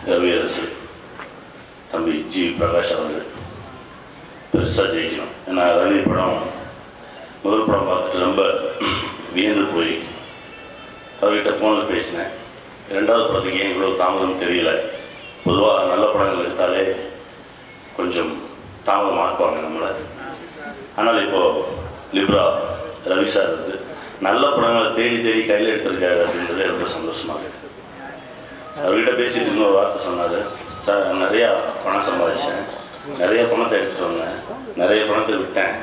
வீரரசு தம்பி ஜி பிரகாஷ் அவர்கள் பெருசாக ஜெயிக்கணும். ஏன்னா ரவி படம் முதல் படம் பார்த்துட்டு ரொம்ப வியந்து போய் அவர்கிட்ட ஃபோனில் பேசினேன். ரெண்டாவது படத்துக்கு ஏன் இவ்வளோ தாமதம் தெரியல. பொதுவாக நல்ல படங்கள் எடுத்தாலே கொஞ்சம் தாமதமாக்குவாங்க நம்மளை. ஆனால் இப்போது லிப்ரா ரவி சார் வந்து நல்ல படங்களை தேடி தேடி கையில் எடுத்திருக்காரு அப்படின்றது ரொம்ப சந்தோஷமாக இருக்குது. அவர்கிட்ட பேசிட்டு இன்னொரு வார்த்தை சொன்னார், சார் நிறையா பணம் சம்பாதிச்சேன், நிறைய பணத்தை எடுத்துகிட்டு வந்தேன், நிறைய பணத்தை விட்டேன்.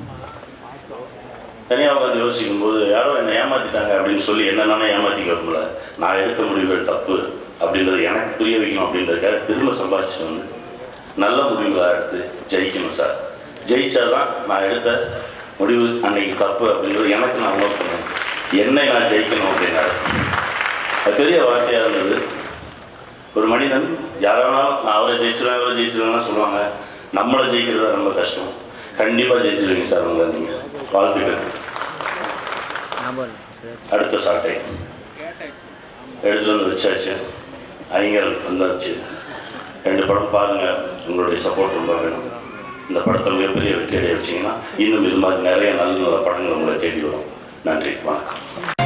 தனியாக உட்காந்து யோசிக்கும்போது யாரோ என்னை ஏமாற்றிட்டாங்க அப்படின்னு சொல்லி என்னென்னா ஏமாற்றிக்க விரும்பல. நான் எடுத்த முடிவுகள் தப்பு அப்படின்றது எனக்கு புரிய வைக்கணும் அப்படின்றதுக்காக திரும்ப சம்பாதிச்சுட்டு வந்து நல்ல முடிவுகளாக எடுத்து ஜெயிக்கணும் சார். ஜெயிச்சா தான் நான் எடுத்த முடிவு அன்னைக்கு தப்பு அப்படின்றது எனக்கு நான் உணர்வு பண்ணேன். என்னை நான் ஜெயிக்கணும் அப்படின்னாரு. அது பெரிய வார்த்தையாக இருந்தது. ஒரு மனிதன் யாரானாலும் நான் அவரை ஜெயிச்சிருவேன்னா சொல்லுவாங்க. நம்மளை ஜெயிக்கிறது ரொம்ப கஷ்டம். கண்டிப்பாக ஜெயிச்சிருவீங்க சார். உங்களை நீங்கள் வாழ்த்துக்கள். அடுத்த சாட்டை எடுத்துகிட்டு வந்து வச்சாச்சு. ஐங்கரன் வந்தாச்சு. 2 படம் பாருங்கள். உங்களுடைய சப்போர்ட் ரொம்ப வேணும். இந்த படத்தை மிகப்பெரிய வெற்றி அடைய வச்சிங்கன்னா இன்னும் இது மாதிரி நிறைய நல்ல நல்ல படங்கள் உங்களை தேடி வரும். நன்றி, வணக்கம்.